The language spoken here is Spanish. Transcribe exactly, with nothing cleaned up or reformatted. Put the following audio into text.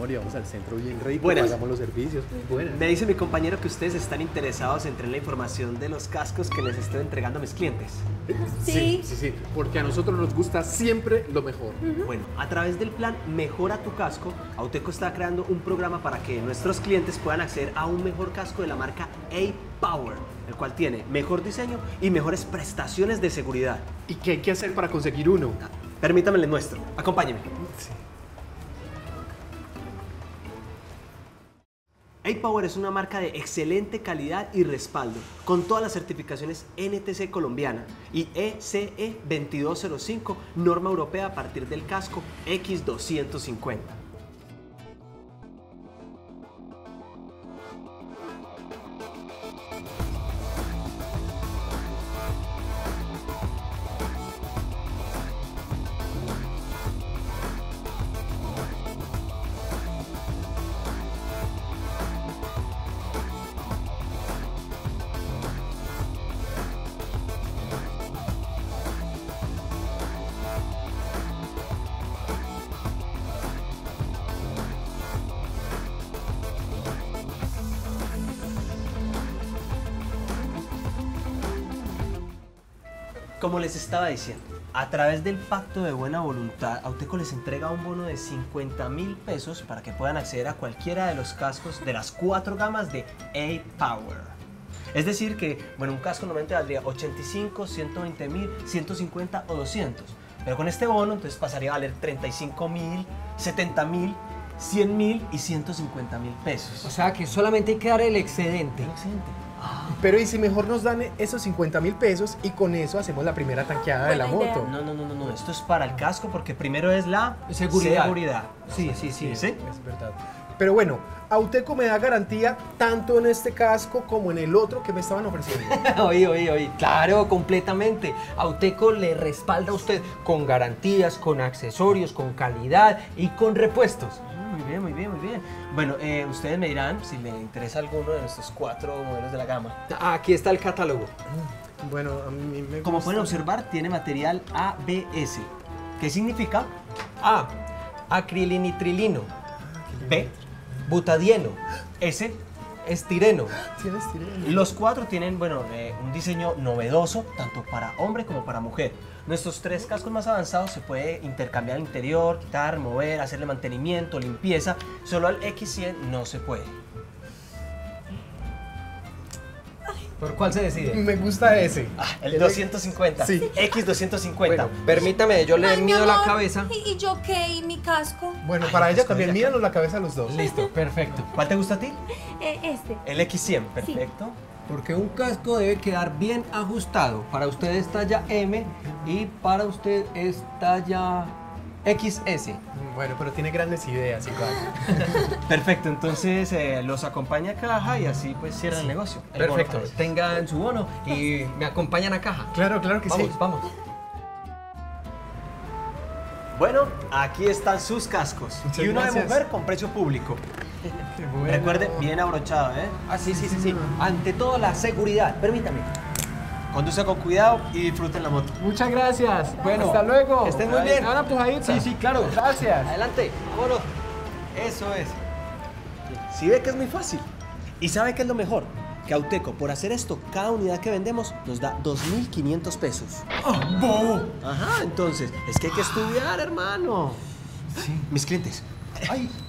amor, y vamos al centro bien rico, Buenas. pagamos los servicios. Buenas. Me dice mi compañero que ustedes están interesados en tener la información de los cascos que les estoy entregando a mis clientes. Sí. Sí, sí, porque a nosotros nos gusta siempre lo mejor. Bueno, a través del plan Mejora tu Casco, Auteco está creando un programa para que nuestros clientes puedan acceder a un mejor casco de la marca A-Power, el cual tiene mejor diseño y mejores prestaciones de seguridad. ¿Y qué hay que hacer para conseguir uno? Permítame le muestro. Acompáñeme. Sí. A-Power es una marca de excelente calidad y respaldo, con todas las certificaciones N T C colombiana y E C E veintidós cero cinco, norma europea a partir del casco X doscientos cincuenta. Como les estaba diciendo, a través del pacto de buena voluntad, Auteco les entrega un bono de cincuenta mil pesos para que puedan acceder a cualquiera de los cascos de las cuatro gamas de A-Power. Es decir que, bueno, un casco normalmente valdría ochenta y cinco, ciento veinte mil, ciento cincuenta o doscientos. Pero con este bono entonces pasaría a valer treinta y cinco mil, setenta mil, cien mil y ciento cincuenta mil pesos. O sea que solamente hay que dar el excedente. Un accidente. Pero ¿y si mejor nos dan esos cincuenta mil pesos y con eso hacemos la primera tanqueada de la Buena idea. moto? No, no, no, no, no, esto es para el casco porque primero es la Seguridad. seguridad. Sí, sí, sí. ¿Sí? Es verdad. Pero bueno, Auteco me da garantía tanto en este casco como en el otro que me estaban ofreciendo. Oí, oí, oí. Claro, completamente. Auteco le respalda a usted con garantías, con accesorios, con calidad y con repuestos. Muy bien, muy bien, muy bien. Bueno, eh, ustedes me dirán si les interesa alguno de nuestros cuatro modelos de la gama. Aquí está el catálogo. Bueno, a mí me Como gusta. pueden observar, tiene material A B S. ¿Qué significa? A. Acrilinitrilo. B, Butadieno. S. Estireno. Tienes tireno. Los cuatro tienen, bueno, eh, un diseño novedoso, tanto para hombre como para mujer. Nuestros tres cascos más avanzados se puede intercambiar el interior, quitar, mover, hacerle mantenimiento, limpieza. Solo al X cien no se puede. ¿Por cuál se decide? Me gusta ese. Ah, el doscientos cincuenta. Sí. X doscientos cincuenta. Bueno, permítame, yo le Ay, mi mido la amor. cabeza. ¿Y, y yo qué? ¿Y mi casco? Bueno, Ay, para pues ella con también, ella. míranos la cabeza a los dos. Listo, perfecto. ¿Cuál te gusta a ti? Eh, este. El X cien, perfecto. Porque un casco debe quedar bien ajustado. Para usted es talla M y para usted es talla X S. Bueno, pero tiene grandes ideas igual. Perfecto, entonces eh, los acompaña a caja y así pues cierran el negocio. El bono Perfecto, para ellos. tengan su bono y me acompañan a caja. Claro, claro que Vamos, sí. vamos. Bueno, aquí están sus cascos. Muchas y uno de gracias. mujer con precio público. Qué bueno. Recuerde, bien abrochado, ¿eh? Ah, sí, sí, sí, sí. Ante todo, la seguridad. Permítame. Conduzca con cuidado y disfruten la moto. Muchas gracias. Bueno, hasta luego. que estén muy bien. Ahora empujadita. Sí, sí, claro. Gracias. Adelante, vámonos. Eso es. ¿Sí ve que es muy fácil? ¿Y sabe qué es lo mejor? Que Auteco, por hacer esto, cada unidad que vendemos nos da dos mil quinientos pesos. Ajá, entonces, es que hay que estudiar, hermano. Sí. Mis clientes. Ay,